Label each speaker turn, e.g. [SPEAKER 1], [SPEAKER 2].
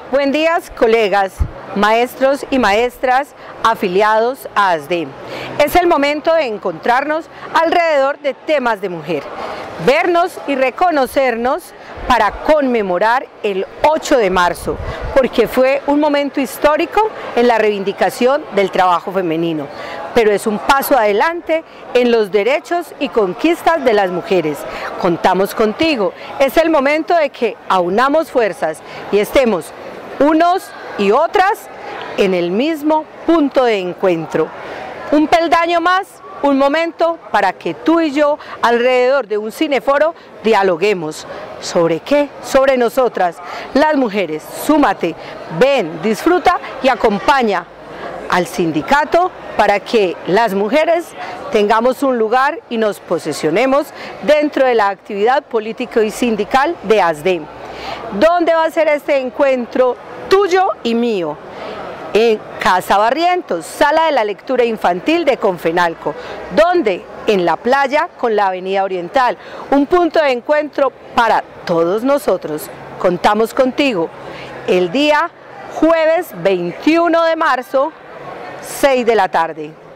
[SPEAKER 1] Buen día, colegas, maestros y maestras afiliados a ASDEM. Es el momento de encontrarnos alrededor de temas de mujer, vernos y reconocernos para conmemorar el 8 de marzo, porque fue un momento histórico en la reivindicación del trabajo femenino, pero es un paso adelante en los derechos y conquistas de las mujeres. Contamos contigo, es el momento de que aunamos fuerzas y estemos unos y otras en el mismo punto de encuentro. Un peldaño más, un momento para que tú y yo alrededor de un cineforo dialoguemos. ¿Sobre qué? Sobre nosotras, las mujeres. Súmate, ven, disfruta y acompaña al sindicato para que las mujeres tengamos un lugar y nos posesionemos dentro de la actividad política y sindical de ASDEM. ¿Dónde va a ser este encuentro tuyo y mío? En Casa Barrientos, sala de la lectura infantil de Confenalco. ¿Dónde? En la playa con la Avenida Oriental, un punto de encuentro para todos nosotros. Contamos contigo el día jueves 21 de marzo, 6 de la tarde.